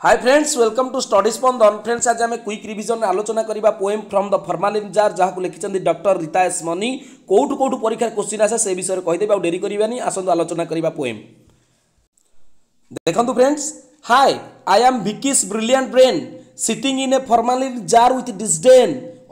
Hi friends, welcome to study Spandan. Friends, आज आम quick revision आलोचना करबा poem from the formalin jar जहाँ लिखिं डॉक्टर रीता एस मनी। कोठू कोठू परीक्षा क्वेश्चन आसे से विषय कहीदेवी आ डेरी करवानी। आसतु आलोचना करबा पोएम। देखंतु friends, hi I am Vicky's brilliant brain sitting in a formalin jar with disdain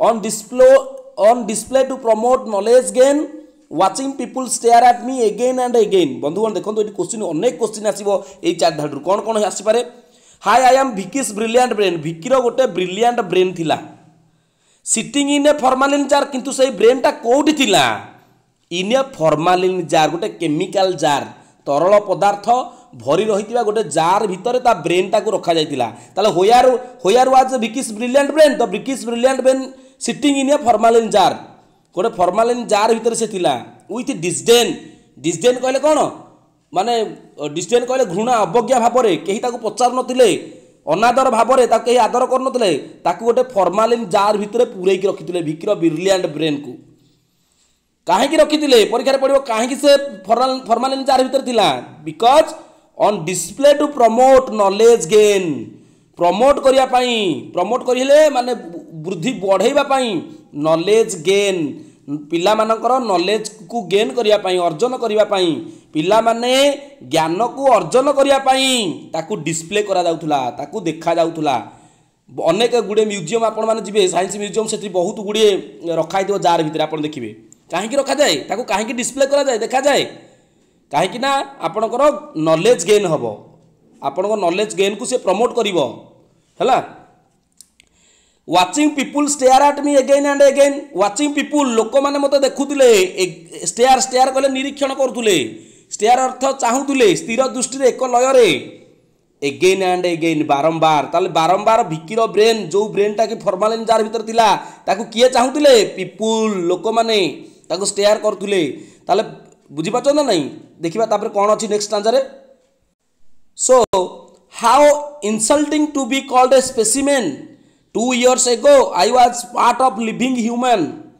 on display to promote knowledge gain, watching people stare at me again and again। बंधुगण देखो ये क्वेश्चन अनेक question आसो ये चार धाड़ू कौन कौन आसपे। Hi I am Vicky's brilliant brain, विकीर गोटे ब्रिलियंट ब्रेन थिला sitting in a formalin jar, किंतु से ब्रेनटा कोठी थिला इन ए फॉर्मालिन जार, गोटे केमिकल जार तरल पदार्थ भरी रही गोटे जार भितर ता ब्रेनटा को रखा जाइतिला। ताले होयर was Vicky's brilliant brain, the Vicky's brilliant brain sitting in a formalin jar, गोटे फॉर्मालिन जार भितर से थिला विथ डिस्डेन। डिस्डेन कहले कौन माने डिस्डेन कहले घृणा अवज्ञा भाव में कहीं पचार नथिले, अनादर भाव में कहीं आदर कर नथिले, ताकू गोटे फॉर्मालिन जार भितर पूरेकी रखिथिले विकीर ब्रिलियंट ब्रेन को। काहेकि रखिथिले परीक्षा पड़ो काहेकि से फॉर्मालिन जार भितर थिला, because on display to promote knowledge gain, promote करिया पई, प्रमोट करिले माने वृद्धि बढ़ाइबा पई, नॉलेज गेन पिला मानकर नॉलेज को गेन करिया पई, अर्जन करिया पई, पिला माने ज्ञान को अर्जन करिया पई ताकू डिस्प्ले करा जाउथुला, ताकू देखा जाउथुला। अनेक गुडे म्यूजियम आपण माने जिवे, साइंस म्यूजियम से बहुत गुडे रखाई दियो जार भितर आपण देखिबे। काहेकि रखा जाए, ताकू काहेकि डिस्प्ले करा जाए, देखा जाए, काहेकि ना आपणकर नॉलेज गेन हबो, आपणकर नॉलेज गेन को से प्रमोट करिवो हला। Watching people stare at me again and again, watching people लोक माने मते देखुतिले, स्टेयर स्टेयर कहले निरीक्षण करथुले, स्टेयर अर्थ चाहुतिले स्थिर दृष्टि रे एक लय रे, अगेन एंड अगेन बारंबार। ताले बारंबार विकीर ब्रेन जो ब्रेनटा कि फॉर्मालिन जार भीतर थिला ताकू किए चाहुतिले, पीपुल लोक माने ताकू स्टेयर करथुले। ताले बुझी पाछो ना नहीं, देखिबा तापर कोन अछि नेक्स्ट स्टांजा रे। So how insulting to be called a specimen, 2 years ago I was part of living human,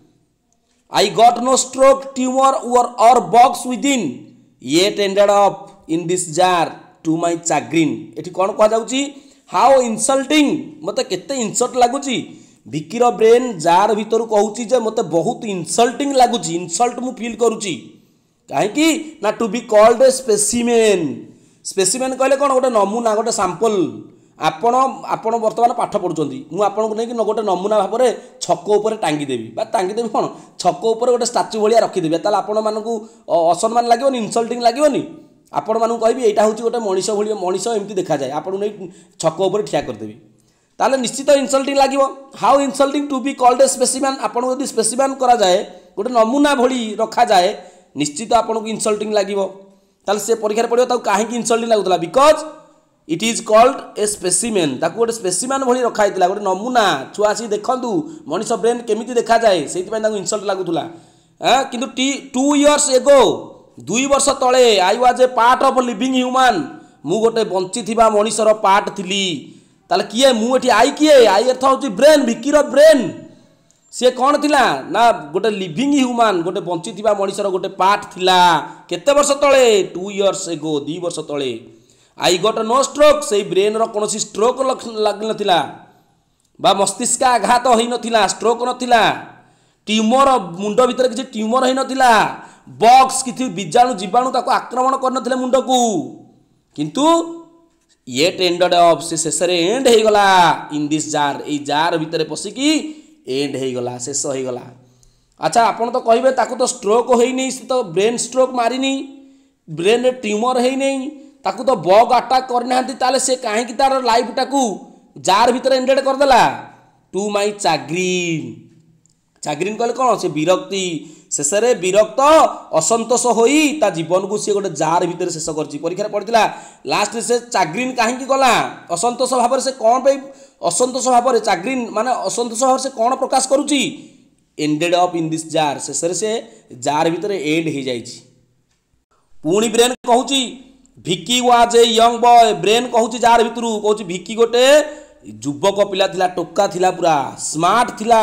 I got no stroke, tumor or box within, yet ended up in this jar to my chagrin। एठी कोन कहा जाउची, how insulting मते केते insult लागुची, विकीर brain jar भीतर कहूची जे मते बहुत इंसल्टिंग लागुची, इंसल्ट मु फील करूची। काहे कि ना to be called a specimen, specimen कहले कोन गोटे नमूना, गोटे सैंपल। आपण आपण वर्तमान पाठ पढ़ुचंदी, मु आपन को नै कि गोटे नमूना भाव में छक ऊपर टांगी देबी, बा टांगी देबी कोन छक ऊपर गोटे स्टैच्यू भलिया रखी देबी, ताले आपण मानकू असम्मान लागोनी, इंसल्टिंग लागोनी। आपण मानकू कहबी एटा होची गोटे मनीष भलिया, मनीष एमती देखा जाए, आपण नै छक ऊपर ठिया कर देबी, ताले निश्चित इंसल्टिंग लागिवो। How insulting to be called a specimen, आपण यदि स्पेसिमेन करा जाए, गोटे नमूना भली रखा जाए, निश्चित आपण को इंसल्टिंग लागिवो। ताले से परीक्षा पड़ियो ताऊ काहेकि इंसल्टिंग लागुतला, because it is called a specimen, ताकू गोटे स्पेसिमेन भली रखा होता, गोटे नमूना। छुआ आसी देखु मनीष ब्रेन केमिति देखा जाए, से इंसल्ट लगुला। किंतु 2 years ago 2 वर्ष तले I was a part of living human, मु गोटे बंची थिबा मनीषर पार्ट थिली। ताले किए मु एठी आई किए, आई अर्थ होची ब्रेन, विकीर ब्रेन। सी कौन थिला ना गोटे लिविंग ह्यूमन, गोटे बंची थिबा मनीषर गोटे पार्ट थिला। केते वर्ष तले, 2 years ago 2 वर्ष तले। आई गट नो स्ट्रोक, से ब्रेन रो कोनोसी स्ट्रोक लग नथिला, बा मस्तिष्क आघात होई नथिला, स्ट्रोक नथिला, ट्यूमर मुंड भीतर किछि ट्यूमर होई नथिला, बॉक्स किछि बीजाणु जीवाणु ताको आक्रमण कर नथिले मुंड को, किंतु ये टेंडेड ऑफ से शेषरे एंड हे गला in this jar, a jar भीतर पसिकी एंड हे गला, शेष हे गला। अच्छा आपण तो कहबे ताको तो स्ट्रोक होई नै, से तो ब्रेन स्ट्रोक मारिनी, ब्रेन रे ट्यूमर होई नै, ताकू तो बग अटैक करना, ताले से काहे कि तार लाइफ टाकू जार भीतर एंडेड कर देला। टू माई चाग्रीन, चाग्रीन कहले कौन, से विरक्ति, शेषरे विरक्त असंतोष होई ता जीवन को से गोटे जार भीतर शेष करची। परीक्षा पड़ितला लास्ट से चाग्रीन काहे कि गला, असंतोष भाव से कौन पे, असंतोष भाव चाग्रीन माने असंतोष भाव से कौन प्रकाश करूची, ended up in this jar, शेषरे से जार भीतर एंड हो जाइची। पुणी ब्रेन कहूची भिकी was a young boy, brain कहूची जार भितरू कहूची भिकी गोटे युवक पिला थिला, टोका थिला, पूरा स्मार्ट थिला,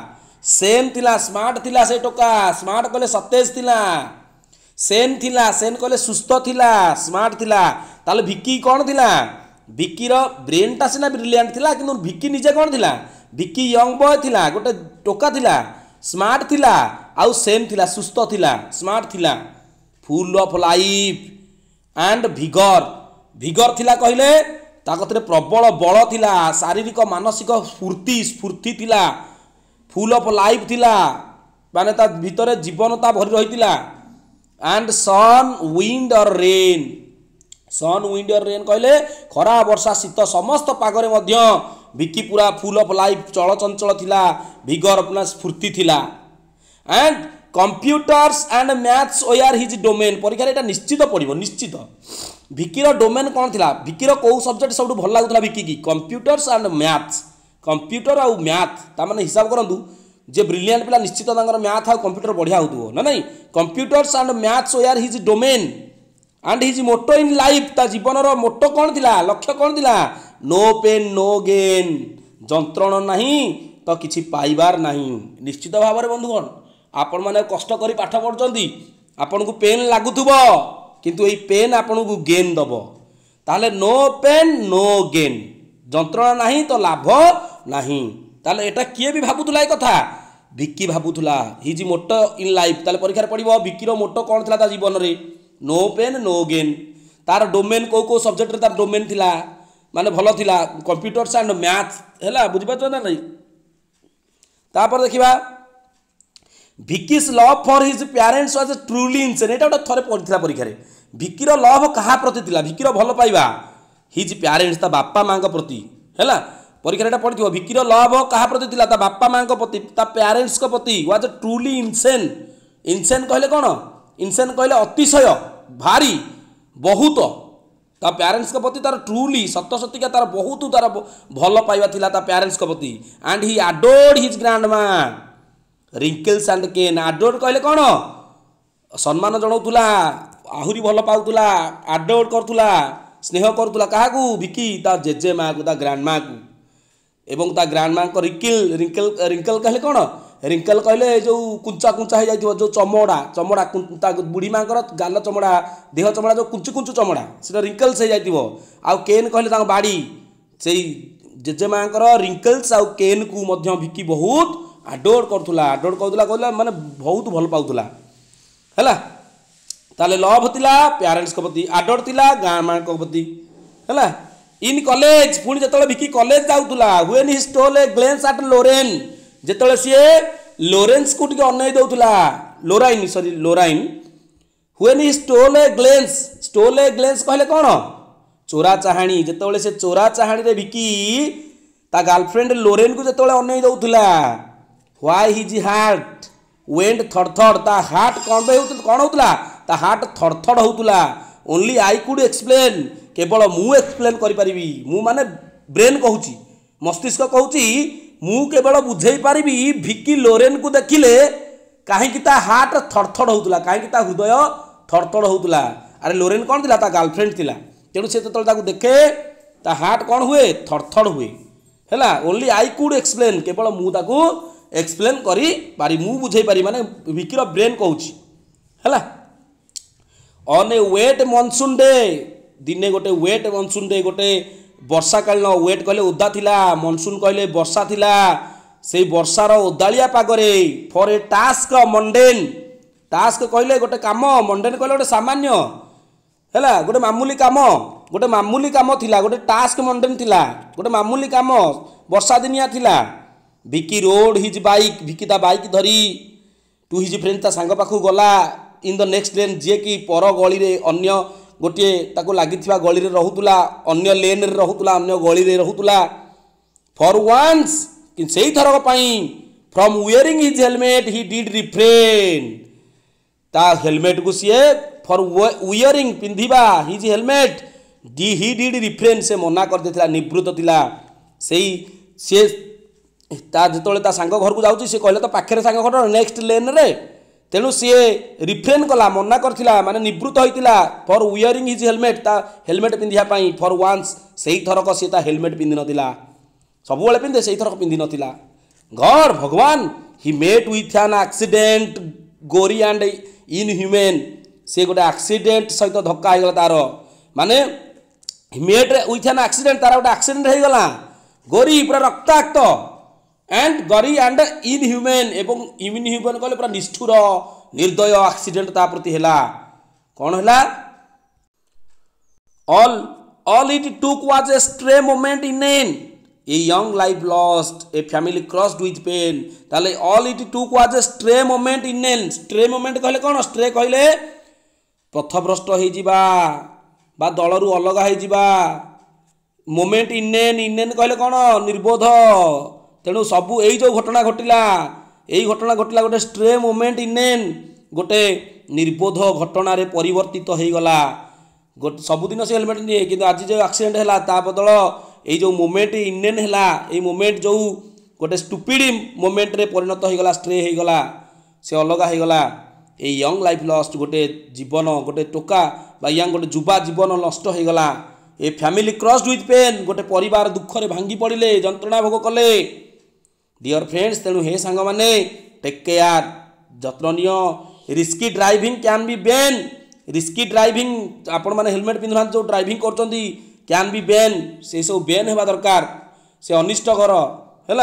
सेन थिला, स्मार्ट थिला। से टोका स्मार्ट कहले सतेज थिला, सेन थिला, सेन कहले सुस्थ थिला, स्मार्ट थिला। ताले भिकी कौन थिला, ଭିକିର ବ୍ରେନଟା ସିନା ବ୍ରିଲିଆଣ୍ଟ ଥିଲା କିନ୍ତୁ ଭିକି ନିଜେ କ'ଣ ଥିଲା ଭିକି ୟଙ୍ଗ ବୟ ଥିଲା ଗୋଟେ ଟୋକା ଥିଲା ସ୍ମାର୍ଟ ଥିଲା ଆଉ ସେମ୍ ଥିଲା ସୁସ୍ଥ ଥିଲା ସ୍ମାର୍ଟ ଥିଲା full of life and vigour vigour ଥିଲା କହିଲେ ତା କତିରେ ପ୍ରବଳ ବଳ ଥିଲା ଶାରୀରିକ ମାନସିକ ସ୍ଫୂର୍ତ୍ତି ଥିଲା ଫୁଲ୍ ଅଫ୍ ଲାଇଫ୍ ଥିଲା ମାନେ ତା ଭିତରେ ଜୀବନତା ଭରି ରହିଥିଲା and sun wind or rain sun wind और रेन कहले खरा वर्षा शीत समस्त पागरे मध्य विकी पूरा फुल ऑफ लाइफ चल चंचल थिला विगर प्लस स्फूर्ति थिला and computers and maths or his domain परीक्षा एटा निश्चित पड़िबो निश्चित विकीर डोमेन कोन थिला विकीर को सब्जेक्ट सब भल लागुतला विकी की कंप्यूटर्स एंड मैथ्स कंप्यूटर आ मैथ ता माने हिसाब करंतु जे ब्रिलियंट पिला निश्चित तांकर मैथ आ कंप्यूटर बढ़िया होतुओ ना नहीं computers and maths or his domain and his motto in life ता जीवन मोटो कौन थिला लक्ष्य कौन थिला नो पेन नो गेन जंत्रण नहीं तो किछि पाइबार नहीं निश्चित भाव में बंधुगण आपण माने कष्ट करी पाठ पढ़ुचंती आपण को पेन लागुथुबो किंतु एई पेन आपण को गेन दबो ताले नो पेन नो गेन जंत्रण नहीं तो लाभ नहीं ताले एटा किए भी भाबुथुला ए कथा विकी भाबुथुला हिज मोटो इन लाइफ ताले परीक्षा पड़िबो विकीर मोटो कौन थिला ता जीवन रे नो पेन नो गेन तार डोमेन को सब्जेक्ट तार डोमेन थिला माने भलो थिला कंप्यूटर्स एंड मैथ हैला बुझि पाछो ना नहीं तापर देखिबा Vicky's love for his parents was truly insane एटा थरे पढ़िथिला परीक्षा रे विकीर लव कहा प्रति थिला विकीर भलो पाइबा हिज पेरेंट्स ता बापा मां को प्रति हैला परीक्षा रे पढ़िथिबो विकीर लव कहा प्रति थिला ता बापा मां को प्रति ता पेरेंट्स को प्रति वाज ट्रूली इनसेन इनसेन कहले कोन इनसेन कहले अतिशय भारी बहुत ता पेरेंट्स के प्रति तार ट्रूली सत्य सत्य तार बहुत तार भल पाइबा थिला ता पेरेंट्स के प्रति and he adored his grandma wrinkles and केन अडोर्ड कहले कोन सम्मान जणाउतुला आहुरी भल पाउतुला अडोर्ड करतुला स्नेह करतुला काहाकू विकी ता जेजे मां को ता ग्रैंडमा को एवं ता ग्रैंडमा को रिंकल कहले कोन रिंकल कहले जो कुंचा कुंचा हो जाइथिबो जो चमड़ा चमड़ा बुढ़ी मांकर गाल चमड़ा देह चमड़ा जो कुंचु कुंचु चमड़ा से रिंकल्स हो जाइथिबो आ केन कहले तांग बाड़ी से जेजे मांकर रिंकल्स आ केन को मध्य विकी बहुत अडोर करथुला कहला माने बहुत भल पाउथुला हैला ताले लव थिला पेरेंट्स को प्रति अडोर थिला गां मां को प्रति हैला इन कॉलेज पुणी जतले विकी कॉलेज जाउथुला when he stole a glance at Lorraine जेतले सीए लोरेंस को टिके अनय दउथुला Lorraine when he stole a glance कहले कोन चोरा चाहाणी जेतले से चोरा चाहाणी रे विकी ता गर्लफ्रेंड लोरेन को जेतले अनय दउथुला व्हाई हिज हार्ट वेंट थड़थड़ ता हार्ट कौन होतला ता हार्ट थड़थड़ होतला ओनली आई कुड एक्सप्लेन केवल मु एक्सप्लेन करि परिबी मु माने ब्रेन कहूची मस्तिष्क कहूची मु केवल बुझे पारि विकी लोरेन को देखिले कहीं ता हार्ट थड़थड़ होतला कहीं ता हृदय थड़थड़ होतला अरे लोरेन कौन थिला ता गर्लफ्रेंड थिला तेणु से तो ताकू देखे ता हार्ट कौन हुए थड़थड़ हुए हैला ओनली आई कुड एक्सप्लेन केवल मु ताकू एक्सप्लेन करी पारि मु बुझे पारि माने विकीर ब्रेन कहूची हैला on a wet monsoon day दिने गोटे वेट मॉनसून डे गोटे वर्षा कालीन वेट कहले ओदा थिला मॉनसून कहले वर्षा थिला से वर्षार ओदालिया पागरे for a task mundane task कहले गोटे काम मंडेन कहले गोटे सामान्य हैला गोटे मामूली काम थिला गोटे टास्क मंडेन थिला गोटे मामूली काम वर्षा दिनिया थिला Vicky rode his bike Vicky ता बाइक धरी टू हिज फ्रेंड ता सांग पाखु गला इन द नेक्स्ट लेन जे कि पर गली रे अन्य गोटे ताको लागिथिबा गली रे रहुतुला अन्य लेन रे रहुतुला अन्य गली रे रहुतुला फॉर वंस कि सेही थरक पई from wearing his helmet he did refrain ता हेलमेट को सीए फॉर वेयरिंग पिंधिबा his helmet he did refrain से मना कर देथिला निवृत्त थिला सेही से ता जेतोले ता सांग घर को जाउची से कहले तो पाखरे सांग घर नेक्स्ट लेन रे तेणु सी रिफ्रेन कला मना करथिला माने निवृत्त होइतिला फॉर वेयरिंग हिज हेलमेट ता हेलमेट पिंधिया पई फॉर वंस सेही थरक सी ता हेलमेट पिंधि नथिला सब बेले पिंधे सेही थरक पिंधि नथिला गॉड भगवान he met with an accident gory and inhuman से गोटे एक्सीडेंट सहित धक्का हो गला तार माने मेट विथ एन एक्सीडेंट तार गोटे एक्सीडेंट हो गला गोरी पूरा रक्ताक्त एंड गरी एंड इनह्यूमन एवं इनह्यूमन कहले पूरा निष्ठुर निर्दय एक्सीडेंट ता प्रति हैला कौन हैला all it took was a stray moment in a young life lost a family crushed with pain ताले all it took was a stray moment in stray moment कहले कौन stray कहले पथभ्रष्ट हो जिबा बा दलरू अलग हो जिबा मोमेंट इनेन कहले कौन निर्बोध तेणु सबू यही जो घटना घटिला यही घटना घटिला गोटे स्ट्रे मोमेंट इनेन गोटे निर्बोध घटना रे परिवर्तित हो गला सबुदिन से हेलमेट निए कि आज जो एक्सीडेंट है ता बदल ये जो मोमेंट इनेन है ये मोमेंट जो गोटे स्टुपिड मोमेंट रे परिणत हो गला स्ट्रे हो गला से अलग हो गला ये यंग लाइफ लस्ट गोटे जीवन गोटे टोका बा यंग गोटे जुवा जीवन नष्ट हो गला a family crushed with pain गोटे परिवार दुख रे भांगी पड़िले जंत्रणा भोग कले डियर फ्रेंड्स तेणु हे सांग माने टेक केयर जत्न नियो risky driving can be bane risky driving आपण माने हेलमेट पिंधुना जो ड्राइविंग करचंदी कैन बी बैन से सब बैन हेबा दरकार से अनिष्टकर हैला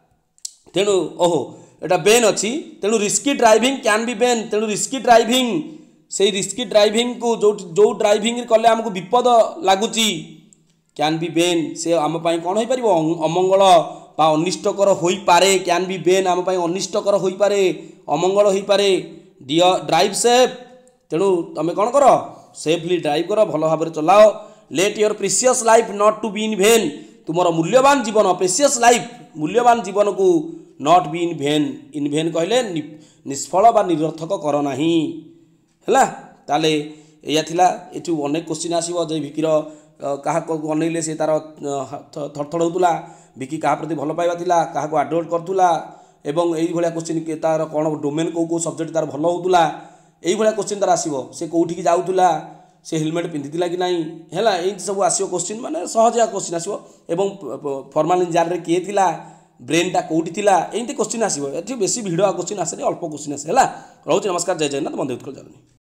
तेणु ओहो एटा बैन अछि तेणु risky driving can be bane तेणु रिस्की ड्राइविंग से रिस्की ड्राइविंग को जो ड्राइविंग कले हमको विपद लगुची कैन बी बैन से आम कौन हो पार अमंगल बा अनिष्टकर हो पारे कैन बी बैन आम अनिष्टकर हो पारे अमंगल हो पारे डियर ड्राइव सेफ तेणु तुम कौन कर सेफली ड्राइव कर भल भाव चलाओ let your precious life not to be in vain तुमर मूल्यवान जीवन प्रीशियस लाइफ मूल्यवान जीवन को नॉट बी इन भेन कहले निष्फल बा निरर्थक कर नाही हैला ताले या थिला एठू अनेक क्वेश्चन आसीबो जे विकिर कहा को अनैले से तार थरथड़ होतुला विकी कहा प्रति भल पाइबा थिला कहा को एडवर्ट करतुला एवं एई भलिया क्वेश्चन के तार कोन डोमेन को सब्जेक्ट तार भल होतुला एई भलिया क्वेश्चन तार आसीबो से कोठी की जाउतुला से हेलमेट पिंधितिला कि नाही हैला एई सब आसीबो क्वेश्चन माने सहज क्वेश्चन आसीबो एवं फॉर्मल इंजार रे के थिला ब्रेन टा कोठी थिला एंती क्वेश्चन आसीबो एठी बेसी भिडो क्वेश्चन आसे अल्प क्वेश्चन आसे हैला रहउची नमस्कार जय जगन्नाथ बंदे उत्कल जर्नी।